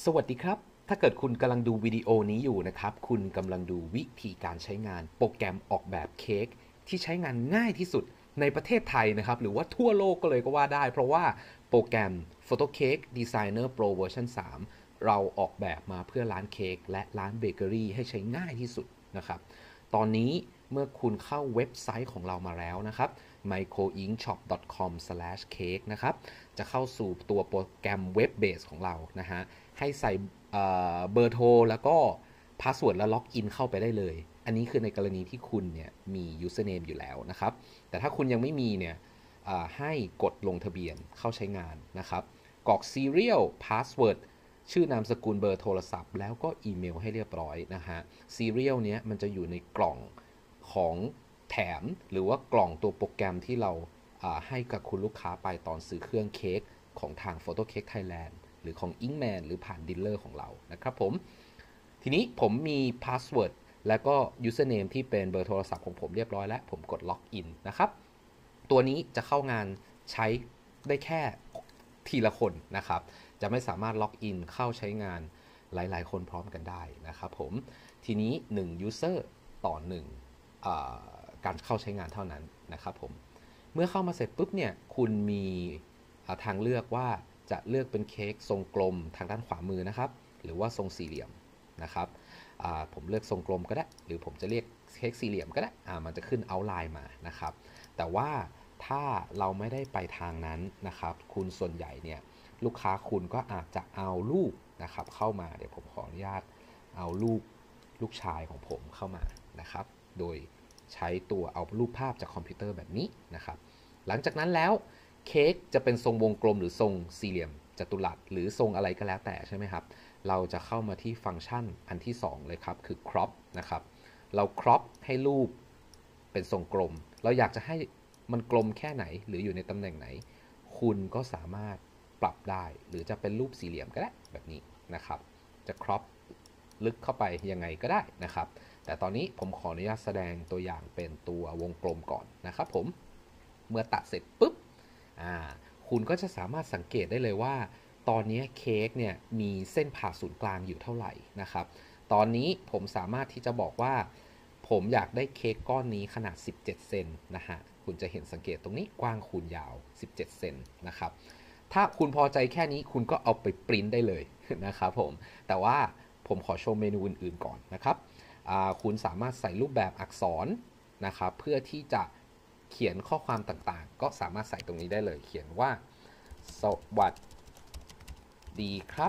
สวัสดีครับถ้าเกิดคุณกำลังดูวิดีโอนี้อยู่นะครับคุณกำลังดูวิธีการใช้งานโปรแกรมออกแบบเค้กที่ใช้งานง่ายที่สุดในประเทศไทยนะครับหรือว่าทั่วโลกก็เลยก็ว่าได้เพราะว่าโปรแกรม Photo Cake Designer Pro Version 3เราออกแบบมาเพื่อร้านเค้กและร้านเบเกอรี่ให้ใช้ง่ายที่สุดนะครับตอนนี้เมื่อคุณเข้าเว็บไซต์ของเรามาแล้วนะครับ microinkshop.com/cake นะครับจะเข้าสู่ตัวโปรแกรมเว็บเบสของเรานะฮะให้ใส่เบอร์โทรแล้วก็พาสเวิร์ดและล็อกอินเข้าไปได้เลยอันนี้คือในกรณีที่คุณเนี่ยมี username อยู่แล้วนะครับแต่ถ้าคุณยังไม่มีเนี่ยให้กดลงทะเบียนเข้าใช้งานนะครับกรอก serial password ชื่อนามสกุลเบอร์โทรศัพท์แล้วก็อีเมลให้เรียบร้อยนะฮะ serial เนี้ยมันจะอยู่ในกล่องของแถมหรือว่ากล่องตัวโปรแกรมที่เราให้กับคุณลูกค้าไปตอนซื้อเครื่องเค้กของทาง Photo Cake Thailand หรือของ Inkman หรือผ่านดีลเลอร์ของเรานะครับผมทีนี้ผมมีพาสเวิร์ดและก็ username ที่เป็นเบอร์โทรศัพท์ของผมเรียบร้อยแล้วผมกดล็อกอินนะครับตัวนี้จะเข้างานใช้ได้แค่ทีละคนนะครับจะไม่สามารถล็อกอินเข้าใช้งานหลายๆคนพร้อมกันได้นะครับผมทีนี้1 user ต่อ1การเข้าใช้งานเท่านั้นนะครับผมเมื่อเข้ามาเสร็จปุ๊บเนี่ยคุณมีทางเลือกว่าจะเลือกเป็นเค้กทรงกลมทางด้านขวามือนะครับหรือว่าทรงสี่เหลี่ยมนะครับผมเลือกทรงกลมก็ได้หรือผมจะเรียกเค้กสี่เหลี่ยมก็ได้มันจะขึ้นเอาท์ไลน์มานะครับแต่ว่าถ้าเราไม่ได้ไปทางนั้นนะครับคุณส่วนใหญ่เนี่ยลูกค้าคุณก็อาจจะเอารูปนะครับเข้ามาเดี๋ยวผมขออนุญาตเอารูปลูกชายของผมเข้ามานะครับโดยใช้ตัวเอารูปภาพจากคอมพิวเตอร์แบบนี้นะครับหลังจากนั้นแล้วเค้กจะเป็นทรงวงกลมหรือทรงสี่เหลี่ยมจัตุรัสหรือทรงอะไรก็แล้วแต่ใช่ไหมครับเราจะเข้ามาที่ฟังก์ชันอันที่2เลยครับคือ crop นะครับเรา crop ให้รูปเป็นทรงกลมเราอยากจะให้มันกลมแค่ไหนหรืออยู่ในตำแหน่งไหนคุณก็สามารถปรับได้หรือจะเป็นรูปสี่เหลี่ยมก็ได้แบบนี้นะครับจะ crop ลึกเข้าไปยังไงก็ได้นะครับแต่ตอนนี้ผมขออนุญาตแสดงตัวอย่างเป็นตัววงกลมก่อนนะครับผมเมื่อตัดเสร็จปุ๊บคุณก็จะสามารถสังเกตได้เลยว่าตอนนี้เค้กเนี่ยมีเส้นผ่าศูนย์กลางอยู่เท่าไหร่นะครับตอนนี้ผมสามารถที่จะบอกว่าผมอยากได้เค้กก้อนนี้ขนาด17เซนนะฮะคุณจะเห็นสังเกตตรงนี้กว้างคูณยาว17เซนนะครับถ้าคุณพอใจแค่นี้คุณก็เอาไปปริ้นได้เลยนะครับผมแต่ว่าผมขอโชว์เมนูอื่นๆก่อนนะครับคุณสามารถใส่รูปแบบอักษรนะครับเพื่อที่จะเขียนข้อความต่างๆก็สามารถใส่ตรงนี้ได้เลยเขียนว่าสวัสดีครับ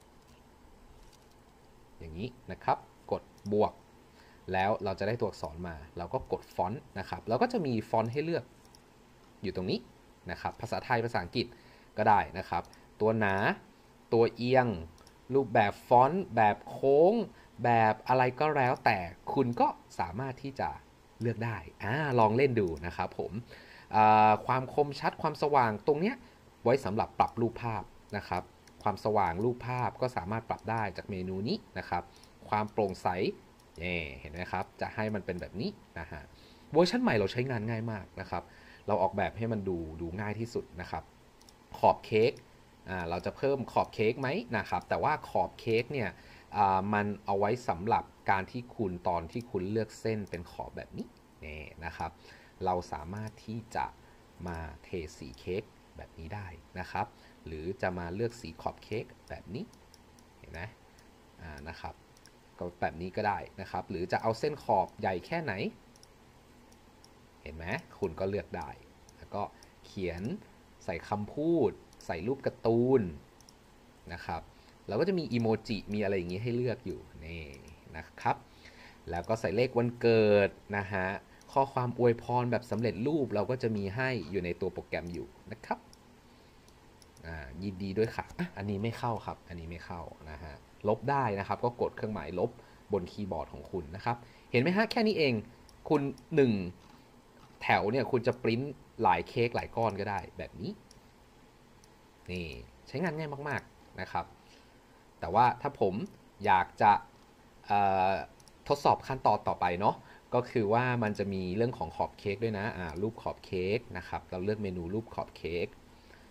อย่างนี้นะครับกดบวกแล้วเราจะได้ตัวอักษรมาเราก็กดฟอนต์นะครับเราก็จะมีฟอนต์ให้เลือกอยู่ตรงนี้นะครับภาษาไทยภาษาอังกฤษก็ได้นะครับตัวหนาตัวเอียงรูปแบบฟอนต์แบบโค้งแบบอะไรก็แล้วแต่คุณก็สามารถที่จะเลือกได้ลองเล่นดูนะครับผมความคมชัดความสว่างตรงเนี้ยไว้สำหรับปรับรูปภาพนะครับความสว่างรูปภาพก็สามารถปรับได้จากเมนูนี้นะครับความโปร่งใสเห็นไหมครับจะให้มันเป็นแบบนี้นะฮะเวอร์ชันใหม่เราใช้งานง่ายมากนะครับเราออกแบบให้มันดูง่ายที่สุดนะครับขอบเค้กเราจะเพิ่มขอบเค้กไหมนะครับแต่ว่าขอบเค้กเนี่ยมันเอาไว้สำหรับการที่คุณตอนที่คุณเลือกเส้นเป็นขอบแบบนี้นี่นะครับเราสามารถที่จะมาเทสีเค้กแบบนี้ได้นะครับหรือจะมาเลือกสีขอบเค้กแบบนี้เห็นไหมนะครับก็แบบนี้ก็ได้นะครับหรือจะเอาเส้นขอบใหญ่แค่ไหนเห็นไหมคุณก็เลือกได้แล้วก็เขียนใส่คำพูดใส่รูปการ์ตูนนะครับเราก็จะมีอีโมจิมีอะไรอย่างนี้ให้เลือกอยู่นี่นะครับแล้วก็ใส่เลขวันเกิดนะฮะข้อความอวยพรแบบสำเร็จรูปเราก็จะมีให้อยู่ในตัวโปรแกรมอยู่นะครับยินดีด้วยค่ะอันนี้ไม่เข้าครับอันนี้ไม่เข้านะฮะลบได้นะครับก็กดเครื่องหมายลบบนคีย์บอร์ดของคุณนะครับเห็นไหมฮะแค่นี้เองคุณ1แถวเนี่ยคุณจะปริ้นหลายเค้กหลายก้อนก็ได้แบบนี้นี่ใช้งานง่ายมากๆนะครับแต่ว่าถ้าผมอยากจะทดสอบขั้นตอนต่อไปเนาะก็คือว่ามันจะมีเรื่องของขอบเค้กด้วยนะรูปขอบเค้กนะครับเราเลือกเมนูรูปขอบเค้ก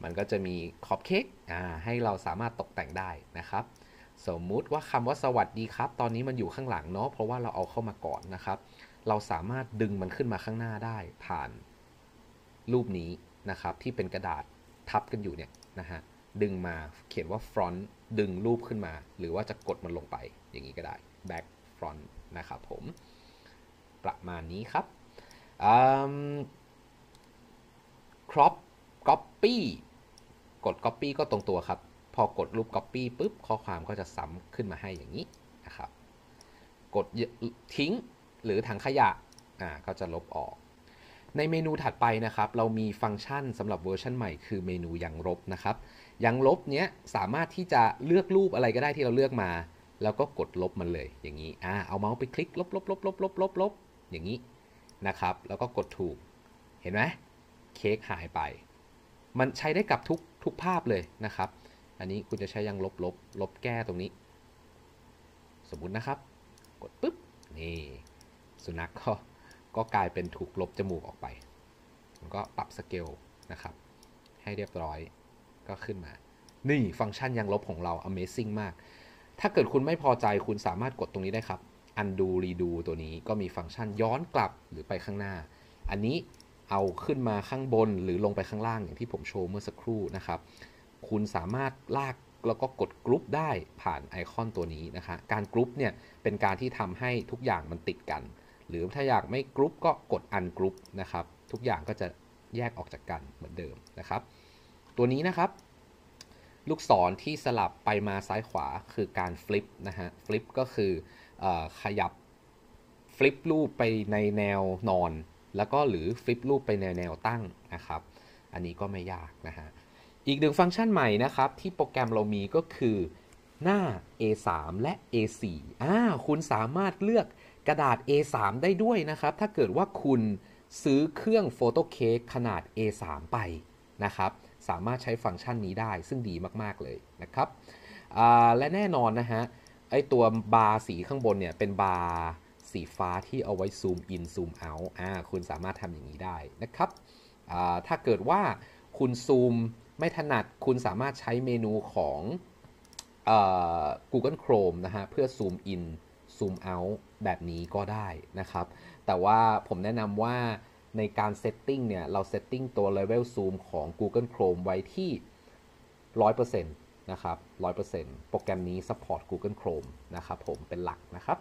มันก็จะมีขอบเค้กให้เราสามารถตกแต่งได้นะครับสมมุติว่าคำว่าสวัสดีครับตอนนี้มันอยู่ข้างหลังเนาะเพราะว่าเราเอาเข้ามาก่อนนะครับเราสามารถดึงมันขึ้นมาข้างหน้าได้ผ่านรูปนี้นะครับที่เป็นกระดาษทับกันอยู่เนี่ยนะฮะดึงมาเขียนว่า front ดึงรูปขึ้นมาหรือว่าจะกดมันลงไปอย่างนี้ก็ได้ back front นะครับผมประมาณนี้ครับcrop copy กด copy ก็ตรงตัวครับพอกดรูป copy ปุ๊บข้อความก็จะซ้ำขึ้นมาให้อย่างนี้นะครับกดทิ้งหรือถังขยะก็จะลบออกในเมนูถัดไปนะครับเรามีฟังก์ชันสำหรับเวอร์ชันใหม่คือเมนูยังลบนะครับยังลบเนี้ยสามารถที่จะเลือกรูปอะไรก็ได้ที่เราเลือกมาแล้วก็กดลบมันเลยอย่างนี้เอาเมาส์ไปคลิกลบอย่างนี้นะครับแล้วก็กดถูกเห็นไหมเค้กหายไปมันใช้ได้กับทุกภาพเลยนะครับอันนี้คุณจะใช้ยังลบแก้ตรงนี้สมมุตินะครับกดปุ๊บนี่สุนัขก็กลายเป็นถูกลบจมูกออกไปผมก็ปรับสเกลนะครับให้เรียบร้อยก็ขึ้นมานี่ฟังก์ชันยังลบของเรา Amazing มากถ้าเกิดคุณไม่พอใจคุณสามารถกดตรงนี้ได้ครับ Undo Redo ตัวนี้ก็มีฟังก์ชันย้อนกลับหรือไปข้างหน้าอันนี้เอาขึ้นมาข้างบนหรือลงไปข้างล่างอย่างที่ผมโชว์เมื่อสักครู่นะครับคุณสามารถลากแล้วก็กดกรุ๊ปได้ผ่านไอคอนตัวนี้นะคะการกรุ๊ปเนี่ยเป็นการที่ทำให้ทุกอย่างมันติดกันหรือถ้าอยากไม่กรุ๊ปก็กด ungroup นะครับทุกอย่างก็จะแยกออกจากกันเหมือนเดิมนะครับตัวนี้นะครับลูกศรที่สลับไปมาซ้ายขวาคือการฟลิปนะฮะฟลิปก็คือขยับฟลิปรูปไปในแนวนอนแล้วก็หรือฟลิปรูปไปในแนวตั้งนะครับอันนี้ก็ไม่ยากนะฮะอีกหนึ่งฟังก์ชันใหม่นะครับที่โปรแกรมเรามีก็คือหน้า A3 และ A4 คุณสามารถเลือกกระดาษ A3 ได้ด้วยนะครับถ้าเกิดว่าคุณซื้อเครื่องโฟโต้เค้กขนาด A3 ไปนะครับสามารถใช้ฟังก์ชันนี้ได้ซึ่งดีมากๆเลยนะครับและแน่นอนนะฮะไอตัวบาร์สีข้างบนเนี่ยเป็นบาร์สีฟ้าที่เอาไว้ซูมอินซูมเอาท์คุณสามารถทำอย่างนี้ได้นะครับถ้าเกิดว่าคุณซูมไม่ถนัดคุณสามารถใช้เมนูของGoogle Chrome นะฮะเพื่อซูมอินซูมเอาท์แบบนี้ก็ได้นะครับแต่ว่าผมแนะนำว่าในการเซตติ้งเนี่ยเราเซตติ้งตัว Level Zoom ของ Google Chrome ไว้ที่ 100% นะครับ 100% โปรแกรมนี้ support Google Chrome นะครับผมเป็นหลักนะครับ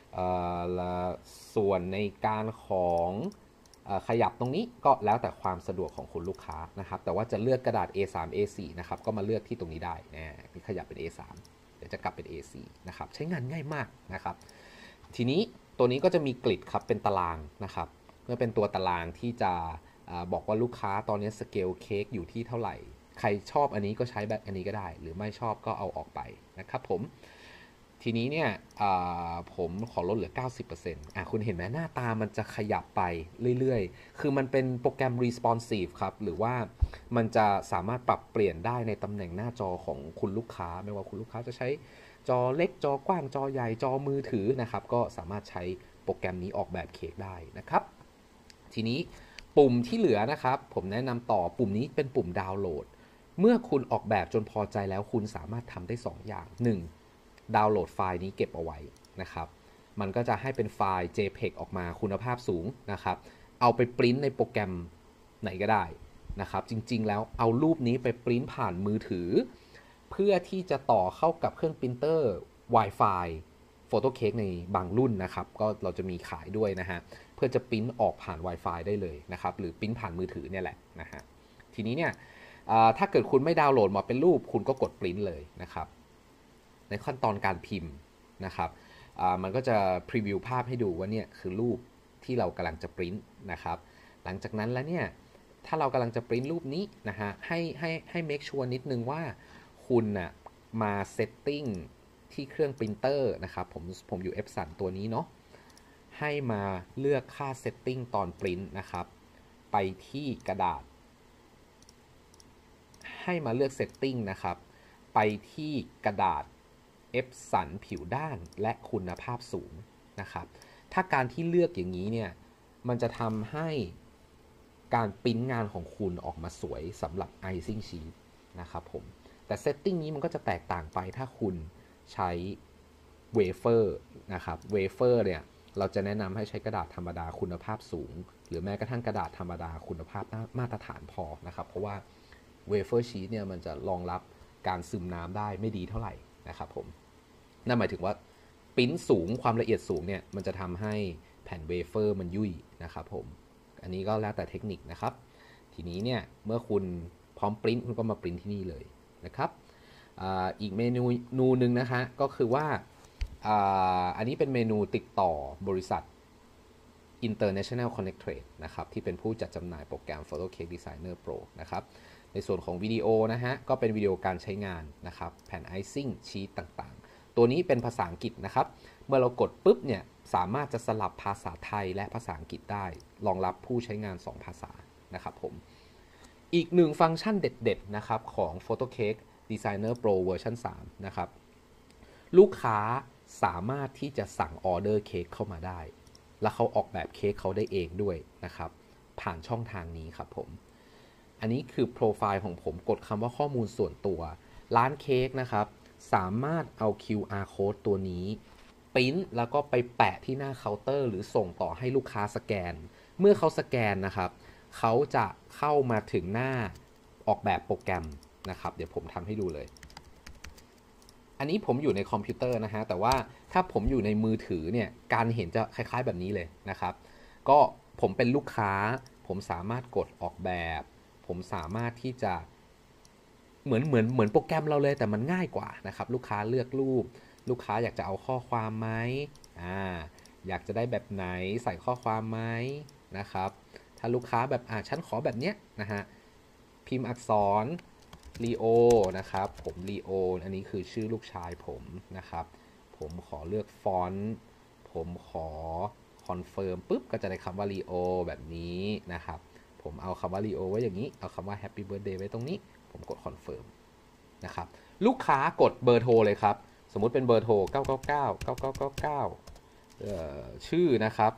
ส่วนในการของขยับตรงนี้ก็แล้วแต่ความสะดวกของคุณลูกค้านะครับแต่ว่าจะเลือกกระดาษ A3 A4 นะครับก็มาเลือกที่ตรงนี้ได้นี่ขยับเป็น A3 เดี๋ยวจะกลับเป็น A4 นะครับใช้งานง่ายมากนะครับทีนี้ตัวนี้ก็จะมีกริดครับเป็นตารางนะครับเพื่อเป็นตัวตารางที่จะบอกว่าลูกค้าตอนนี้สเกลเค้กอยู่ที่เท่าไหร่ใครชอบอันนี้ก็ใช้แบบอันนี้ก็ได้หรือไม่ชอบก็เอาออกไปนะครับผมทีนี้เนี่ยผมขอลดเหลือ 90% คุณเห็นไหมหน้าตามันจะขยับไปเรื่อยๆคือมันเป็นโปรแกรม responsive ครับหรือว่ามันจะสามารถปรับเปลี่ยนได้ในตำแหน่งหน้าจอของคุณลูกค้าไม่ว่าคุณลูกค้าจะใช้จอเล็กจอกว้างจอใหญ่จอมือถือนะครับก็สามารถใช้โปรแกรมนี้ออกแบบเค้กได้นะครับทีนี้ปุ่มที่เหลือนะครับผมแนะนำต่อปุ่มนี้เป็นปุ่มดาวน์โหลดเมื่อคุณออกแบบจนพอใจแล้วคุณสามารถทำได้2อย่าง1ดาวน์โหลดไฟล์นี้เก็บเอาไว้นะครับมันก็จะให้เป็นไฟล์ JPEG ออกมาคุณภาพสูงนะครับเอาไปปริ้นในโปรแกรมไหนก็ได้นะครับจริงๆแล้วเอารูปนี้ไปปริ้นผ่านมือถือเพื่อที่จะต่อเข้ากับเครื่องปรินเตอร์ Wi-Fi โฟโต้เค้กในบางรุ่นนะครับก็เราจะมีขายด้วยนะฮะเพื่อจะปริ้นออกผ่าน Wi-Fi ได้เลยนะครับหรือปริ้นผ่านมือถือเนี่ยแหละนะฮะทีนี้เนี่ยถ้าเกิดคุณไม่ดาวน์โหลดมาเป็นรูปคุณก็กดปริ้นเลยนะครับในขั้นตอนการพิมพ์นะครับมันก็จะพรีวิวภาพให้ดูว่าเนี่ยคือรูปที่เรากำลังจะปริ้นนะครับหลังจากนั้นแล้วเนี่ยถ้าเรากำลังจะปริ้นรูปนี้นะฮะให้ make sure นิดนึงว่าคุณนะมาเซตติ้งที่เครื่องปรินเตอร์นะครับผมอยู่ Epson ตัวนี้เนาะให้มาเลือกค่าเซตติ้งตอนปริ้นนะครับไปที่กระดาษให้มาเลือกเซตติ้งนะครับไปที่กระดาษEpson ผิวด้านและคุณภาพสูงนะครับถ้าการที่เลือกอย่างนี้เนี่ยมันจะทำให้การปริ้นงานของคุณออกมาสวยสำหรับ Icing Sheet นะครับผมแต่เซตติ้งนี้มันก็จะแตกต่างไปถ้าคุณใช้เวเฟอร์นะครับเวเฟอร์เนี่ยเราจะแนะนำให้ใช้กระดาษธรรมดาคุณภาพสูงหรือแม้กระทั่งกระดาษธรรมดาคุณภาพมาตรฐานพอนะครับเพราะว่าเวเฟอร์ชีทเนี่ยมันจะรองรับการซึมน้ำได้ไม่ดีเท่าไหร่นะครับผมนั่นหมายถึงว่าปริ้นสูงความละเอียดสูงเนี่ยมันจะทำให้แผ่นเวเฟอร์มันยุ่ยนะครับผมอันนี้ก็แล้วแต่เทคนิคนะครับทีนี้เนี่ยเมื่อคุณพร้อมปริ้นคุณก็มาปริ้นที่นี่เลยนะครับอีกเมนูหนึ่งนะฮะก็คือว่าอันนี้เป็นเมนูติดต่อบริษัท International Connect Trade นะครับที่เป็นผู้จัดจำหน่ายโปรแกรม PhotoCake Designer Pro นะครับในส่วนของวิดีโอนะฮะก็เป็นวิดีโอการใช้งานนะครับแผ่น Icing Sheet ต่างๆตัวนี้เป็นภาษาอังกฤษนะครับเมื่อเรากดปุ๊บเนี่ยสามารถจะสลับภาษาไทยและภาษาอังกฤษได้รองรับผู้ใช้งาน2ภาษานะครับผมอีกหนึ่งฟังก์ชันเด็ดๆนะครับของ PhotoCake Designer Pro เวอร์ชัน3นะครับลูกค้าสามารถที่จะสั่งออเดอร์เค้กเข้ามาได้และเขาออกแบบเค้กเขาได้เองด้วยนะครับผ่านช่องทางนี้ครับผมอันนี้คือโปรไฟล์ของผมกดคำว่าข้อมูลส่วนตัวร้านเค้กนะครับสามารถเอา QR code ตัวนี้ปริ้นแล้วก็ไปแปะที่หน้าเคาน์เตอร์หรือส่งต่อให้ลูกค้าสแกนเมื่อเขาสแกนนะครับเขาจะเข้ามาถึงหน้าออกแบบโปรแกรมนะครับเดี๋ยวผมทำให้ดูเลยอันนี้ผมอยู่ในคอมพิวเตอร์นะฮะแต่ว่าถ้าผมอยู่ในมือถือเนี่ยการเห็นจะคล้ายๆแบบนี้เลยนะครับก็ผมเป็นลูกค้าผมสามารถกดออกแบบผมสามารถที่จะเหมือนโปรแกรมเราเลยแต่มันง่ายกว่านะครับลูกค้าเลือกรูปลูกค้าอยากจะเอาข้อความไหมอยากจะได้แบบไหนใส่ข้อความไหมนะครับถ้าลูกค้าแบบฉันขอแบบเนี้ยนะฮะพิมพ์อักษรลีโอนะครับผมลีโออันนี้คือชื่อลูกชายผมนะครับผมขอเลือกฟอนต์ผมขอคอนเฟิร์มปุ๊บก็จะได้คำว่าลีโอแบบนี้นะครับผมเอาคำว่าลีโอไว้อย่างนี้เอาคำว่าแฮปปี้เบิร์ธเดย์ไว้ตรงนี้ผมกดคอนเฟิร์มนะครับลูกค้ากดเบอร์โทรเลยครับสมมุติเป็นเบอร์โทร999ชื่อนะครับ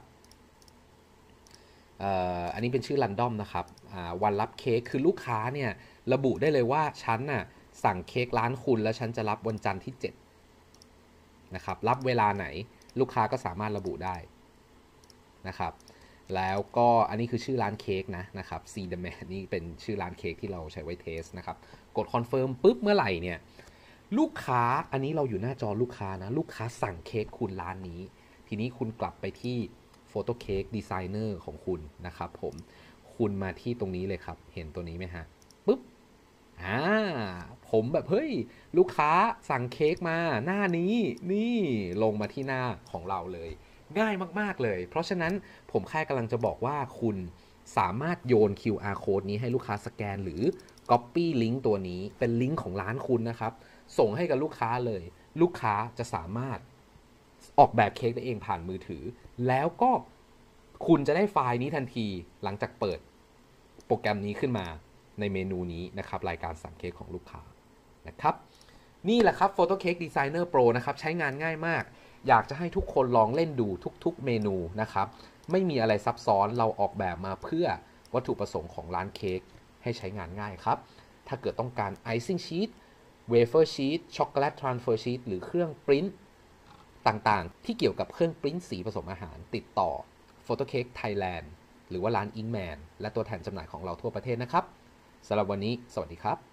อันนี้เป็นชื่อรันดอมนะครับวันรับเค้กคือลูกค้าเนี่ยระบุได้เลยว่าฉันน่ะสั่งเค้กร้านคุณแล้วฉันจะรับวันจันทร์ที่7นะครับรับเวลาไหนลูกค้าก็สามารถระบุได้นะครับแล้วก็อันนี้คือชื่อร้านเค้กนะครับ See the Man นี่เป็นชื่อร้านเค้กที่เราใช้ไว้เทสนะครับกดคอนเฟิร์มปุ๊บเมื่อไหร่เนี่ยลูกค้าอันนี้เราอยู่หน้าจอลูกค้านะลูกค้าสั่งเค้กคุณร้านนี้ทีนี้คุณกลับไปที่ PhotoCake Designer ของคุณนะครับคุณมาที่ตรงนี้เลยครับเห็นตัวนี้ไหมฮะปุ๊บผมแบบเฮ้ยลูกค้าสั่งเค้กมาหน้านี้นี่ลงมาที่หน้าของเราเลยง่ายมากๆเลยเพราะฉะนั้นผมแค่กำลังจะบอกว่าคุณสามารถโยน QR code นี้ให้ลูกค้าสแกนหรือ Copy ลิงก์ตัวนี้เป็นลิงก์ของร้านคุณนะครับส่งให้กับลูกค้าเลยลูกค้าจะสามารถออกแบบเค้กได้เองผ่านมือถือแล้วก็คุณจะได้ไฟล์นี้ทันทีหลังจากเปิดโปรแกรมนี้ขึ้นมาในเมนูนี้นะครับรายการสั่งเค้กของลูกค้านะครับนี่แหละครับ PhotoCake Designer Pro นะครับใช้งานง่ายมากอยากจะให้ทุกคนลองเล่นดูทุกๆเมนูนะครับไม่มีอะไรซับซ้อนเราออกแบบมาเพื่อวัตถุประสงค์ของร้านเค้กให้ใช้งานง่ายครับถ้าเกิดต้องการ Icing Sheet Wafer Sheet Chocolate Transfer Sheet หรือเครื่องปริ้นต่างๆที่เกี่ยวกับเครื่องปริ้นสีผสมอาหารติดต่อ PhotoCake Thailand หรือว่าร้าน Inkman และตัวแทนจำหน่ายของเราทั่วประเทศนะครับสำหรับวันนี้สวัสดีครับ